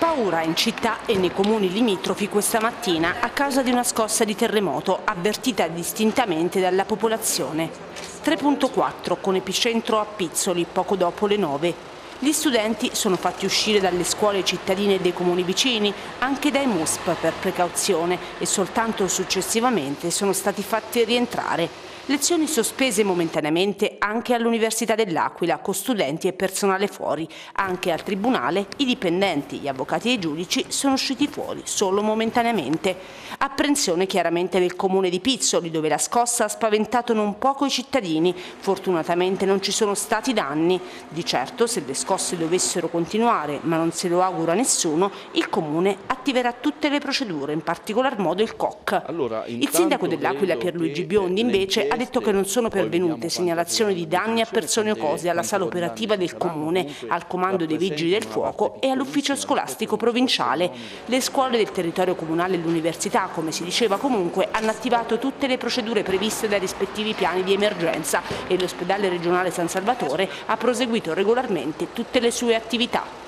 Paura in città e nei comuni limitrofi questa mattina a causa di una scossa di terremoto avvertita distintamente dalla popolazione. 3,4 con epicentro a Pizzoli poco dopo le 9. Gli studenti sono fatti uscire dalle scuole cittadine dei comuni vicini, anche dai MUSP per precauzione, e soltanto successivamente sono stati fatti rientrare. Lezioni sospese momentaneamente anche all'Università dell'Aquila, con studenti e personale fuori. Anche al Tribunale i dipendenti, gli avvocati e i giudici sono usciti fuori solo momentaneamente. Apprensione chiaramente nel comune di Pizzoli, dove la scossa ha spaventato non poco i cittadini. Fortunatamente non ci sono stati danni. Di certo, se le scosse dovessero continuare, ma non se lo augura nessuno, il comune attiverà tutte le procedure, in particolar modo il COC. Il sindaco dell'Aquila Pierluigi Biondi invece ha detto che non sono pervenute segnalazioni di danni a persone o cose alla sala operativa del comune, al comando dei vigili del fuoco e all'ufficio scolastico provinciale. Le scuole del territorio comunale e l'università, come si diceva comunque, hanno attivato tutte le procedure previste dai rispettivi piani di emergenza e l'ospedale regionale San Salvatore ha proseguito regolarmente tutte le sue attività.